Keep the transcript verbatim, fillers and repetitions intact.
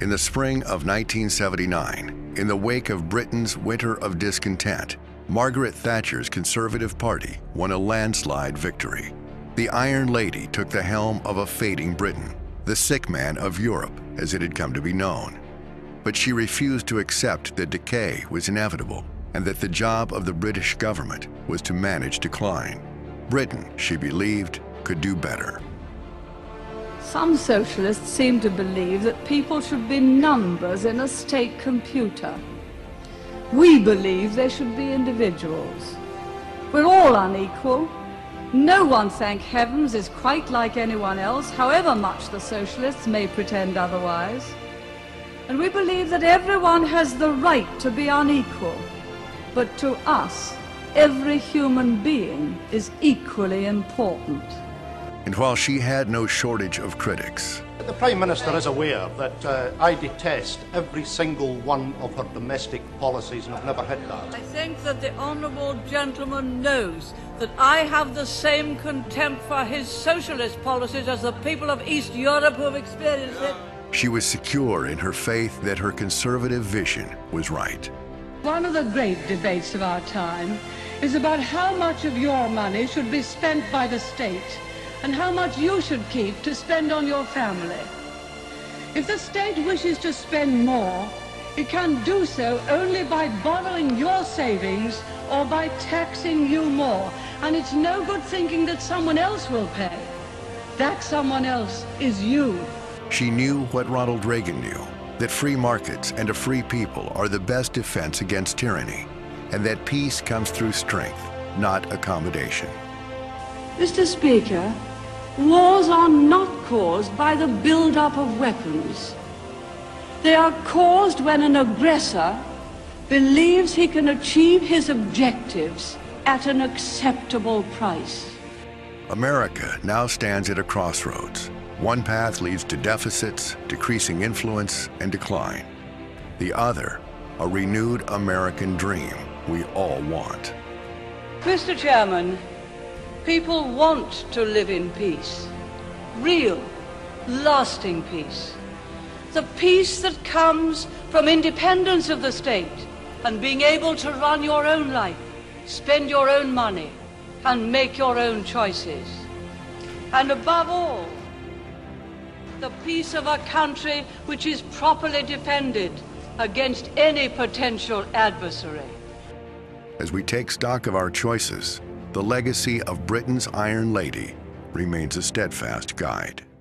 In the spring of nineteen seventy-nine, in the wake of Britain's winter of discontent, Margaret Thatcher's Conservative Party won a landslide victory. The Iron Lady took the helm of a fading Britain, the sick man of Europe as it had come to be known. But she refused to accept that decay was inevitable and that the job of the British government was to manage decline. Britain, she believed, could do better. Some socialists seem to believe that people should be numbers in a state computer. We believe they should be individuals. We're all unequal. No one, thank heavens, is quite like anyone else, however much the socialists may pretend otherwise. And we believe that everyone has the right to be unequal. But to us, every human being is equally important. And while she had no shortage of critics, the Prime Minister is aware that uh, I detest every single one of her domestic policies and have never hid that. I think that the honourable gentleman knows that I have the same contempt for his socialist policies as the people of East Europe who have experienced it. She was secure in her faith that her conservative vision was right. One of the great debates of our time is about how much of your money should be spent by the state and how much you should keep to spend on your family. If the state wishes to spend more, it can do so only by borrowing your savings or by taxing you more. And it's no good thinking that someone else will pay. That someone else is you. She knew what Ronald Reagan knew, that free markets and a free people are the best defense against tyranny, and that peace comes through strength, not accommodation. Mister Speaker, wars are not caused by the build-up of weapons. They are caused when an aggressor believes he can achieve his objectives at an acceptable price. America now stands at a crossroads. One path leads to deficits, decreasing influence, and decline. The other, a renewed American dream we all want. Mister Chairman, people want to live in peace. Real, lasting peace. The peace that comes from independence of the state and being able to run your own life, spend your own money, and make your own choices. And above all, the peace of a country which is properly defended against any potential adversary. As we take stock of our choices, the legacy of Britain's Iron Lady remains a steadfast guide.